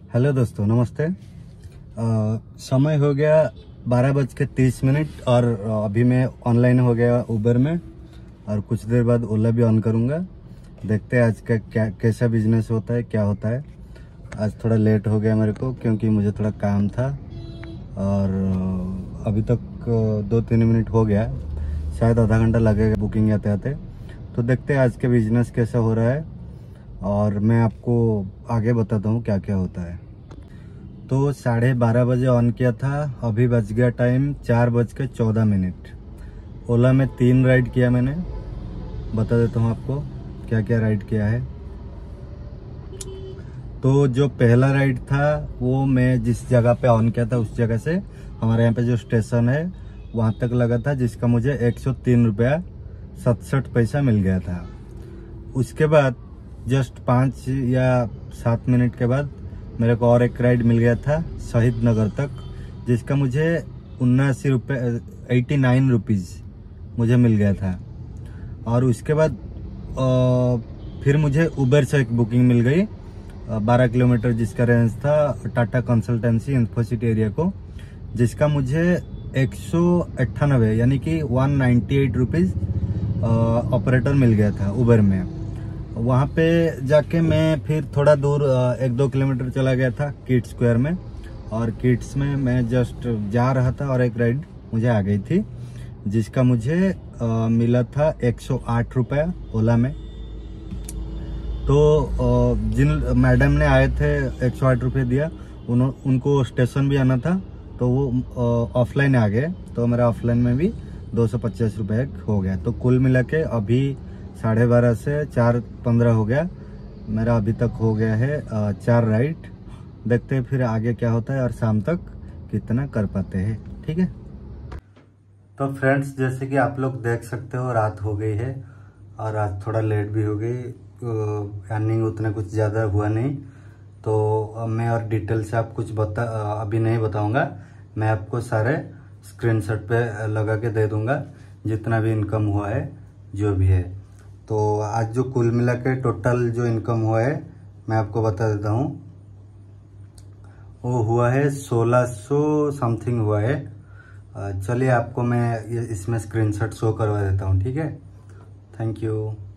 Hello दोस्तों, नमस्ते। समय हो गया 12:30 और अभी मैं ऑनलाइन हो गया उबर में और कुछ देर बाद ओला भी ऑन करूंगा। देखते हैं आज का कैसा बिजनेस होता है, क्या होता है। आज थोड़ा लेट हो गया मेरे को क्योंकि मुझे थोड़ा काम था और अभी तक 2-3 मिनट हो गया, शायद आधा घंटा लगेगा बुकिंग आते आते। तो देखते हैं आज का बिजनेस कैसा हो रहा है और मैं आपको आगे बताता हूँ क्या क्या होता है। तो 12:30 बजे ऑन किया था, अभी बज गया टाइम 4:14। ओला में 3 राइड किया मैंने, बता देता हूँ आपको क्या क्या राइड किया है। तो जो पहला राइड था वो मैं जिस जगह पे ऑन किया था उस जगह से हमारे यहाँ पे जो स्टेशन है वहाँ तक लगा था, जिसका मुझे 103 रुपया 67 पैसा मिल गया था। उसके बाद जस्ट 5 या 7 मिनट के बाद मेरे को और एक राइड मिल गया था शहीद नगर तक, जिसका मुझे 79 रुपये 89 रुपीज़ मुझे मिल गया था। और उसके बाद फिर मुझे उबर से एक बुकिंग मिल गई 12 किलोमीटर, जिसका रेंज था टाटा कंसल्टेंसी इन्फोसिटी एरिया को, जिसका मुझे 198 यानी कि 198 रुपीज़ ऑपरेटर मिल गया था उबर में। वहाँ पे जाके मैं फिर थोड़ा दूर 1-2 किलोमीटर चला गया था किड स्क्वायर में, और किड्स में मैं जस्ट जा रहा था और एक राइड मुझे आ गई थी, जिसका मुझे मिला था 108 रुपया ओला में। तो जिन मैडम ने आए थे 108 रुपये दिया, उनको स्टेशन भी आना था तो वो ऑफलाइन आ गए, तो मेरा ऑफलाइन में भी 250 रुपये हो गया। तो कुल मिला के अभी 12:30 से 4:15 हो गया मेरा, अभी तक हो गया है 4 राइड। देखते हैं फिर आगे क्या होता है और शाम तक कितना कर पाते हैं, ठीक है। तो फ्रेंड्स, जैसे कि आप लोग देख सकते हो रात हो गई है और आज थोड़ा लेट भी हो गई, अर्निंग उतना कुछ ज़्यादा हुआ नहीं। तो मैं और डिटेल से आप कुछ अभी नहीं बताऊंगा, मैं आपको सारे स्क्रीनशॉट पे लगा के दे दूंगा जितना भी इनकम हुआ है जो भी है। तो आज जो कुल मिला के टोटल जो इनकम हुआ है मैं आपको बता देता हूँ, वो हुआ है 1600 समथिंग हुआ है। चलिए आपको मैं इसमें स्क्रीनशॉट शो करवा देता हूँ, ठीक है। Thank you.